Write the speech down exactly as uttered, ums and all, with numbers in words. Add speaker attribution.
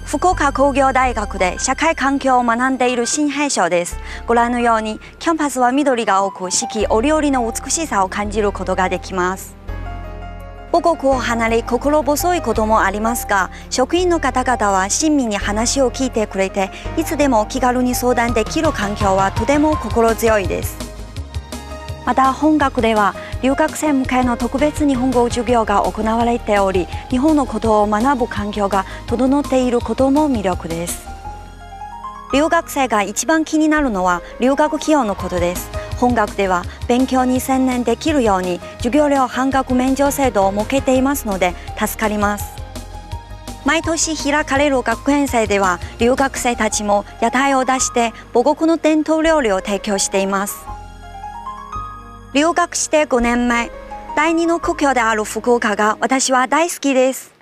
Speaker 1: 福岡工業大学で社会環境を学んでいる新兵将です。ご覧のようにキャンパスは緑が多く、四季折々の美しさを感じることができます。母国を離れ心細いこともありますが、職員の方々は親身に話を聞いてくれて、いつでも気軽に相談できる環境はとても心強いです。また本学では留学生向けの特別日本語授業が行われており、日本のことを学ぶ環境が整っていることも魅力です。留学生が一番気になるのは留学費用のことです。本学では勉強に専念できるように授業料半額免除制度を設けていますので助かります。毎年開かれる学園祭では留学生たちも屋台を出して母国の伝統料理を提供しています。留学してごねんまえ、第二の故郷である福岡が私は大好きです。